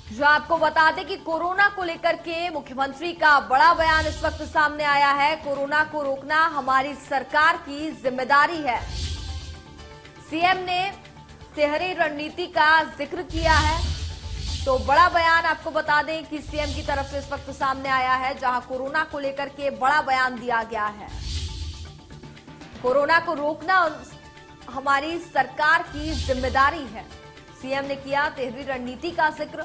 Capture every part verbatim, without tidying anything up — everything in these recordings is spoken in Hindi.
जो आपको बता दें कि कोरोना को लेकर के मुख्यमंत्री का बड़ा बयान इस वक्त सामने आया है। कोरोना को रोकना हमारी सरकार की जिम्मेदारी है। सीएम ने तिहरी रणनीति का जिक्र किया है। तो बड़ा बयान आपको बता दें कि सीएम की तरफ से इस वक्त सामने आया है, जहां कोरोना को लेकर के बड़ा बयान दिया गया है। कोरोना को रोकना हमारी सरकार की जिम्मेदारी है। सीएम ने किया तिहरी रणनीति का जिक्र।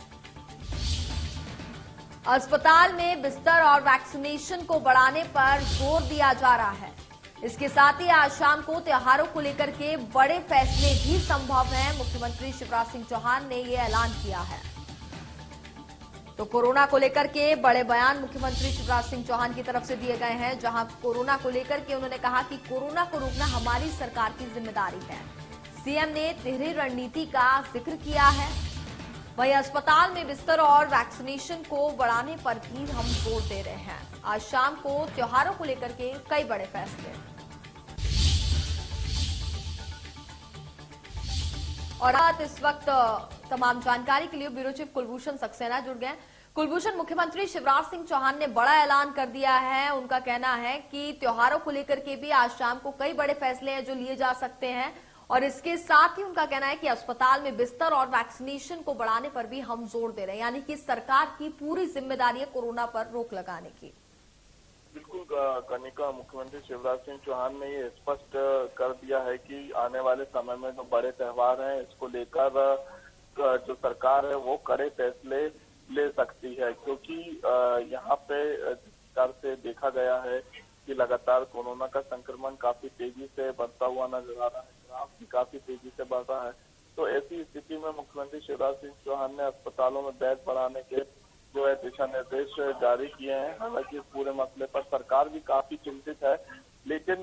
अस्पताल में बिस्तर और वैक्सीनेशन को बढ़ाने पर जोर दिया जा रहा है। इसके साथ ही आज शाम को त्योहारों को लेकर के बड़े फैसले भी संभव हैं। मुख्यमंत्री शिवराज सिंह चौहान ने यह ऐलान किया है। तो कोरोना को लेकर के बड़े बयान मुख्यमंत्री शिवराज सिंह चौहान की तरफ से दिए गए हैं, जहां कोरोना को लेकर के उन्होंने कहा कि कोरोना को रोकना हमारी सरकार की जिम्मेदारी है। सीएम ने तिहरी रणनीति का जिक्र किया है। वहीं अस्पताल में बिस्तर और वैक्सीनेशन को बढ़ाने पर भी हम जोर दे रहे हैं। आज शाम को त्योहारों को लेकर के कई बड़े फैसले। और आज इस वक्त तमाम जानकारी के लिए ब्यूरो चीफ कुलभूषण सक्सेना जुड़ गए। कुलभूषण, मुख्यमंत्री शिवराज सिंह चौहान ने बड़ा ऐलान कर दिया है। उनका कहना है कि त्योहारों को लेकर के भी आज शाम को कई बड़े फैसले हैं जो लिए जा सकते हैं, और इसके साथ ही उनका कहना है कि अस्पताल में बिस्तर और वैक्सीनेशन को बढ़ाने पर भी हम जोर दे रहे हैं, यानी कि सरकार की पूरी जिम्मेदारी है कोरोना पर रोक लगाने की। बिल्कुल कनिका, मुख्यमंत्री शिवराज सिंह चौहान ने ये स्पष्ट कर दिया है कि आने वाले समय में जो बड़े त्योहार हैं, इसको लेकर जो सरकार है वो कड़े फैसले ले सकती है, क्योंकि यहाँ पे सरकार से देखा गया है कि लगातार कोरोना का संक्रमण काफी तेजी से बढ़ता हुआ नजर आ रहा है, ग्राफ भी काफी तेजी से बढ़ रहा है। तो ऐसी स्थिति में मुख्यमंत्री शिवराज सिंह चौहान ने अस्पतालों में बेड बढ़ाने के जो है दिशा निर्देश जारी किए हैं। हालांकि इस पूरे मसले पर सरकार भी काफी चिंतित है, लेकिन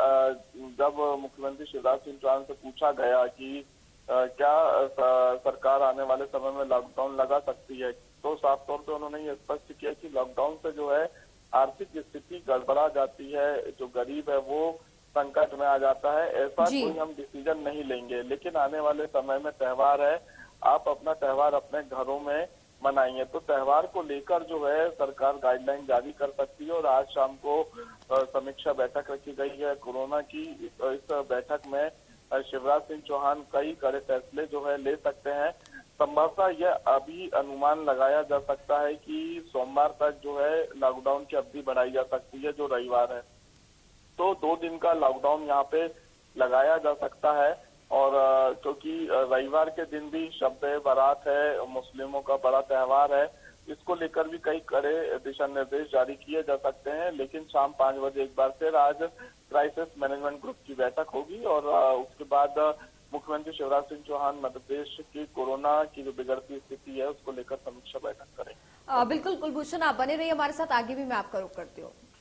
जब मुख्यमंत्री शिवराज सिंह चौहान से पूछा गया कि क्या सरकार आने वाले समय में लॉकडाउन लगा सकती है, तो साफ तौर पर उन्होंने ये स्पष्ट किया कि लॉकडाउन से जो है आर्थिक स्थिति गड़बड़ा जाती है, जो गरीब है वो संकट में आ जाता है। ऐसा कोई हम डिसीजन नहीं लेंगे, लेकिन आने वाले समय में त्योहार है, आप अपना त्योहार अपने घरों में मनाइए। तो त्योहार को लेकर जो है सरकार गाइडलाइन जारी कर सकती है, और आज शाम को समीक्षा बैठक रखी गई है कोरोना की। इस बैठक में शिवराज सिंह चौहान कई कड़े फैसले जो है ले सकते हैं। संभवतः यह अभी अनुमान लगाया जा सकता है कि सोमवार तक जो है लॉकडाउन की अवधि बढ़ाई जा सकती है, जो रविवार है। तो दो दिन का लॉकडाउन यहाँ पे लगाया जा सकता है, और क्योंकि रविवार के दिन भी शब बारात है, मुस्लिमों का बड़ा त्योहार है, इसको लेकर भी कई कड़े दिशा निर्देश जारी किए जा सकते हैं। लेकिन शाम पांच बजे एक बार फिर आज क्राइसिस मैनेजमेंट ग्रुप की बैठक होगी, और उसके बाद मुख्यमंत्री शिवराज सिंह चौहान मध्य प्रदेश की कोरोना की जो बिगड़ती स्थिति है उसको लेकर समीक्षा बैठक करेंगे। बिल्कुल कुलभूषण, आप बने रहिए हमारे साथ, आगे भी मैं आपका रुख करती हूँ।